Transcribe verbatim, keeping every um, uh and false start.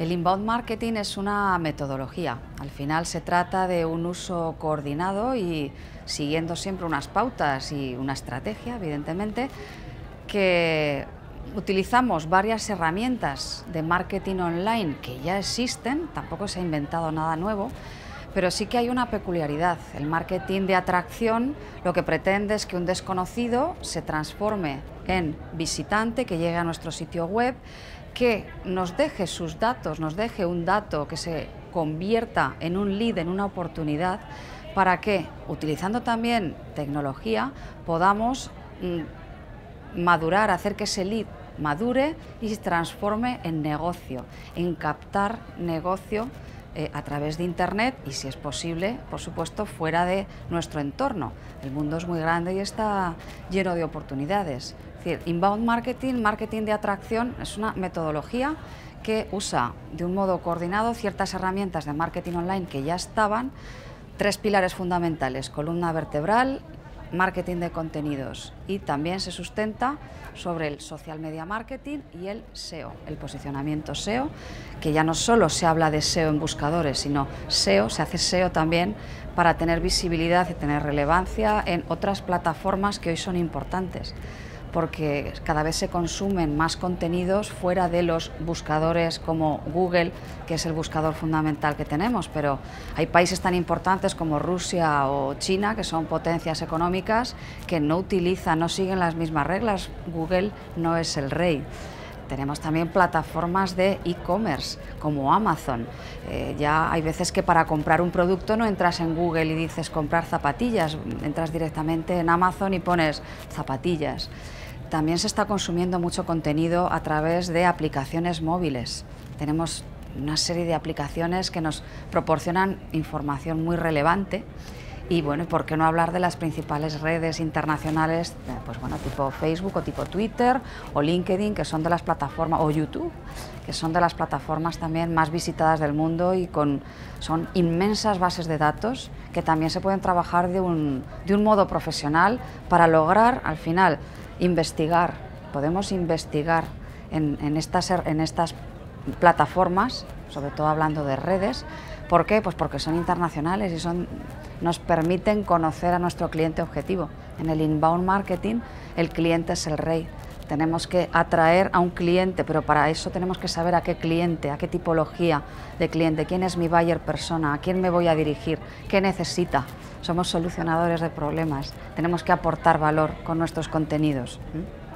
El inbound marketing es una metodología. Al final se trata de un uso coordinado y siguiendo siempre unas pautas y una estrategia, evidentemente, que utilizamos varias herramientas de marketing online que ya existen, tampoco se ha inventado nada nuevo, pero sí que hay una peculiaridad. El marketing de atracción lo que pretende es que un desconocido se transforme en visitante, que llegue a nuestro sitio web, que nos deje sus datos, nos deje un dato que se convierta en un lead, en una oportunidad, para que, utilizando también tecnología, podamos mmm, madurar, hacer que ese lead madure y se transforme en negocio, en captar negocio Eh, a través de Internet y, si es posible, por supuesto, fuera de nuestro entorno. El mundo es muy grande y está lleno de oportunidades. Es decir, inbound marketing, marketing de atracción, es una metodología que usa de un modo coordinado ciertas herramientas de marketing online que ya estaban, tres pilares fundamentales: columna vertebral, marketing de contenidos, y también se sustenta sobre el social media marketing y el S E O, el posicionamiento S E O, que ya no solo se habla de S E O en buscadores, sino S E O, se hace S E O también para tener visibilidad y tener relevancia en otras plataformas que hoy son importantes, porque cada vez se consumen más contenidos fuera de los buscadores como Google, que es el buscador fundamental que tenemos, pero hay países tan importantes como Rusia o China, que son potencias económicas, que no utilizan, no siguen las mismas reglas. Google no es el rey. Tenemos también plataformas de e-commerce como Amazon. Eh, ya hay veces que para comprar un producto no entras en Google y dices comprar zapatillas, entras directamente en Amazon y pones zapatillas. También se está consumiendo mucho contenido a través de aplicaciones móviles. Tenemos una serie de aplicaciones que nos proporcionan información muy relevante. Y bueno, ¿por qué no hablar de las principales redes internacionales, pues bueno, tipo Facebook o tipo Twitter o LinkedIn, que son de las plataformas, o YouTube, que son de las plataformas también más visitadas del mundo y con, son inmensas bases de datos que también se pueden trabajar de un, de un modo profesional para lograr, al final, investigar. Podemos investigar en, en, estas, en estas plataformas, sobre todo hablando de redes. ¿Por qué? Pues porque son internacionales y son, nos permiten conocer a nuestro cliente objetivo. En el inbound marketing el cliente es el rey. Tenemos que atraer a un cliente, pero para eso tenemos que saber a qué cliente, a qué tipología de cliente, quién es mi buyer persona, a quién me voy a dirigir, qué necesita. Somos solucionadores de problemas, tenemos que aportar valor con nuestros contenidos. ¿Mm?